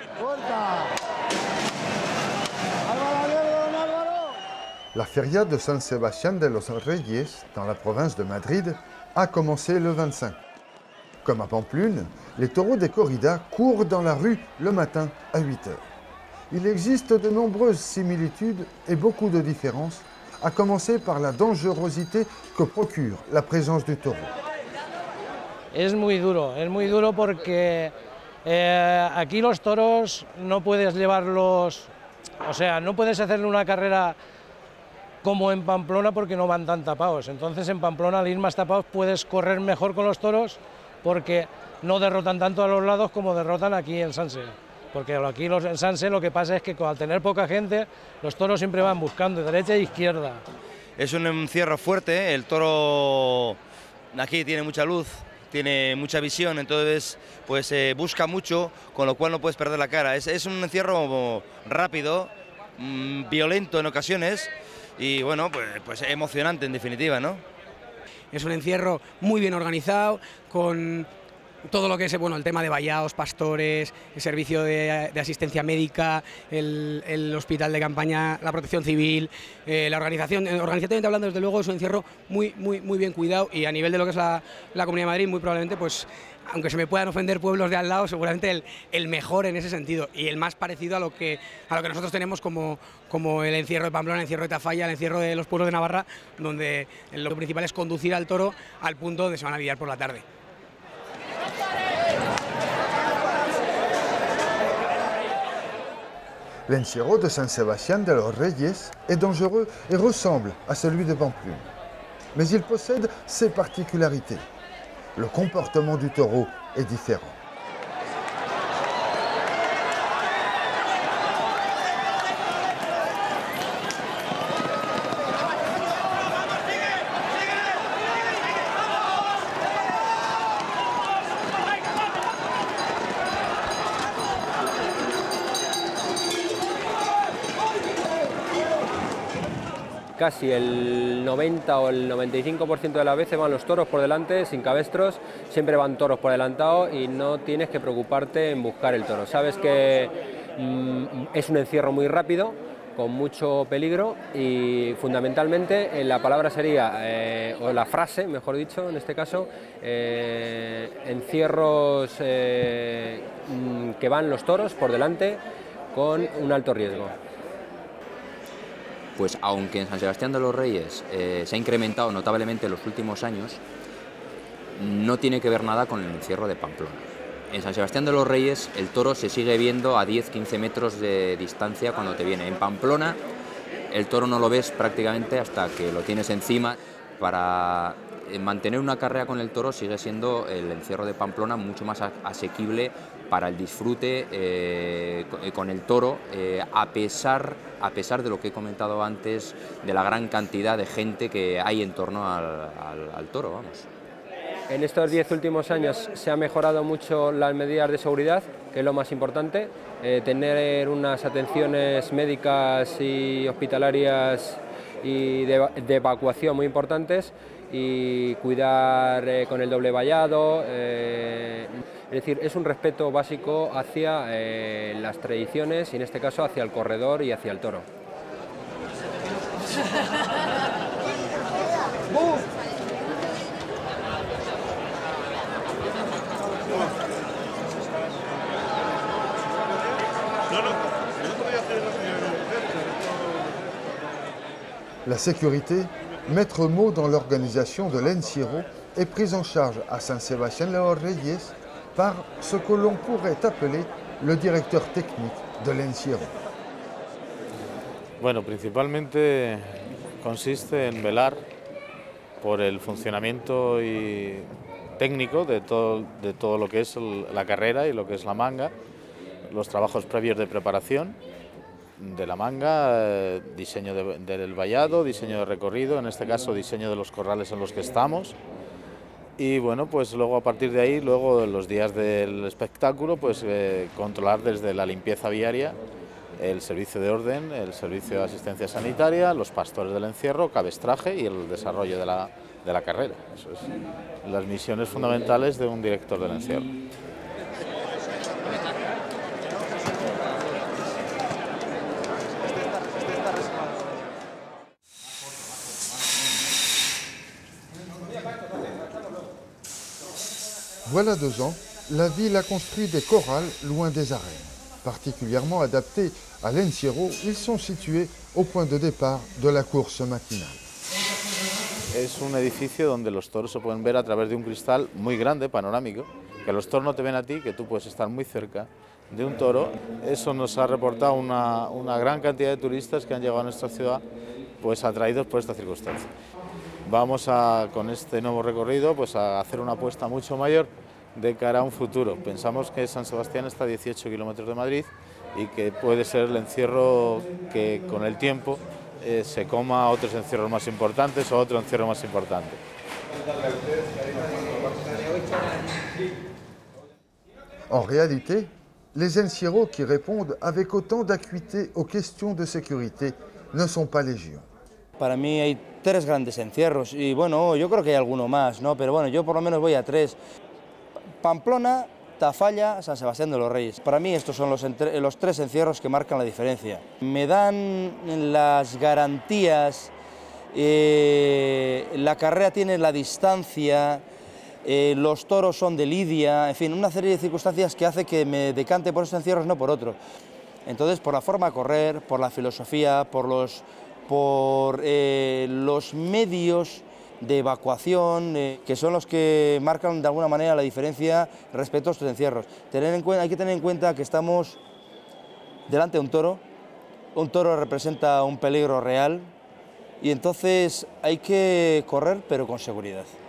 La feria de San Sebastián de los Reyes, dans la province de Madrid, a commencé le 25. Comme à Pamplune, les taureaux des corridas courent dans la rue le matin à 8 heures. Il existe de nombreuses similitudes et beaucoup de différences, à commencer par la dangerosité que procure la présence du taureau. Es muy duro porque aquí los toros no puedes llevarlos, o sea, no puedes hacerle una carrera como en Pamplona porque no van tan tapados. Entonces en Pamplona, al ir más tapados, puedes correr mejor con los toros porque no derrotan tanto a los lados como derrotan aquí en Sanse. Porque aquí en Sanse lo que pasa es que al tener poca gente, los toros siempre van buscando de derecha e izquierda. Es un encierro fuerte, el toro aquí tiene mucha luz, tiene mucha visión, entonces pues busca mucho, con lo cual no puedes perder la cara. Es un encierro rápido, violento en ocasiones y bueno, pues emocionante en definitiva, ¿no? Es un encierro muy bien organizado, con todo lo que es el tema de vallados, pastores, el servicio de asistencia médica, el hospital de campaña, la protección civil, la organización. Organizativamente hablando, desde luego, es un encierro muy bien cuidado, y a nivel de lo que es la Comunidad de Madrid, muy probablemente, pues, aunque se me puedan ofender pueblos de al lado, seguramente el mejor en ese sentido y el más parecido a lo que nosotros tenemos como el encierro de Pamplona, el encierro de Tafalla, el encierro de los pueblos de Navarra, donde lo principal es conducir al toro al punto donde se van a lidiar por la tarde. L'encierro de San Sebastián de los Reyes est dangereux et ressemble à celui de Pamplune. Mais il possède ses particularités. Le comportement du taureau est différent. Casi el 90 o el 95% de las veces van los toros por delante, sin cabestros, siempre van toros por adelantado y no tienes que preocuparte en buscar el toro. Sabes que es un encierro muy rápido, con mucho peligro, y fundamentalmente la palabra sería, o la frase, mejor dicho, en este caso, encierros que van los toros por delante con un alto riesgo. Pues aunque en San Sebastián de los Reyes se ha incrementado notablemente en los últimos años, no tiene que ver nada con el encierro de Pamplona. En San Sebastián de los Reyes el toro se sigue viendo a 10-15 metros de distancia cuando te viene. En Pamplona el toro no lo ves prácticamente hasta que lo tienes encima. Para mantener una carrera con el toro sigue siendo el encierro de Pamplona mucho más asequible para el disfrute con el toro, a pesar de lo que he comentado antes, de la gran cantidad de gente que hay en torno al toro, vamos. En estos 10 últimos años se han mejorado mucho las medidas de seguridad, que es lo más importante, tener unas atenciones médicas y hospitalarias y de evacuación muy importantes, y cuidar con el doble vallado, es decir, es un respeto básico hacia las tradiciones y en este caso hacia el corredor y hacia el toro. La sécurité, maître mot dans l'organisation de l'encierro, est prise en charge à San Sebastián de los Reyes par ce que l'on pourrait appeler le directeur technique de l'encierro. Bueno, principalmente consiste en velar por el funcionamiento técnico de todo lo que es la carrera y lo que es la manga, los trabajos previos de preparación de la manga, diseño del vallado, diseño de recorrido, en este caso diseño de los corrales en los que estamos. Y bueno, pues luego a partir de ahí, luego los días del espectáculo, pues controlar desde la limpieza viaria, el servicio de orden, el servicio de asistencia sanitaria, los pastores del encierro, cabestraje y el desarrollo de la carrera. Eso es las misiones fundamentales de un director del encierro. Voilà 2 ans, la ville a construit des corrals loin des arènes. Particulièrement adaptés à l'encierro, ils sont situés au point de départ de la course matinale. Es un edificio donde los toros se pueden ver a través de un cristal muy grande, panorámico, que los toros no te ven a ti, que tú puedes estar muy cerca de un toro. Eso nos ha reportado una gran cantidad de turistas que han llegado a nuestra ciudad pues atraídos por esta circunstancia. Vamos con este nuevo recorrido pues a hacer una apuesta mucho mayor de cara a un futuro. Pensamos que San Sebastián está a 18 kilómetros de Madrid y que puede ser el encierro que con el tiempo se coma otros encierros más importantes o otro encierro más importante. En réalité, les encierros qui répondent avec autant d'acuité aux questions de sécurité ne sont pas légion. Para mí hay 3 grandes encierros y bueno, yo creo que hay alguno más, ¿no? Pero bueno, yo por lo menos voy a 3. Pamplona, Tafalla, San Sebastián de los Reyes. Para mí estos son los 3 encierros que marcan la diferencia. Me dan las garantías, la carrera tiene la distancia, los toros son de lidia, en fin, una serie de circunstancias que hace que me decante por estos encierros, no por otros. Entonces, por la forma de correr, por la filosofía, por los medios de evacuación, que son los que marcan de alguna manera la diferencia respecto a estos encierros. Hay que tener en cuenta que estamos delante de un toro representa un peligro real y entonces hay que correr pero con seguridad.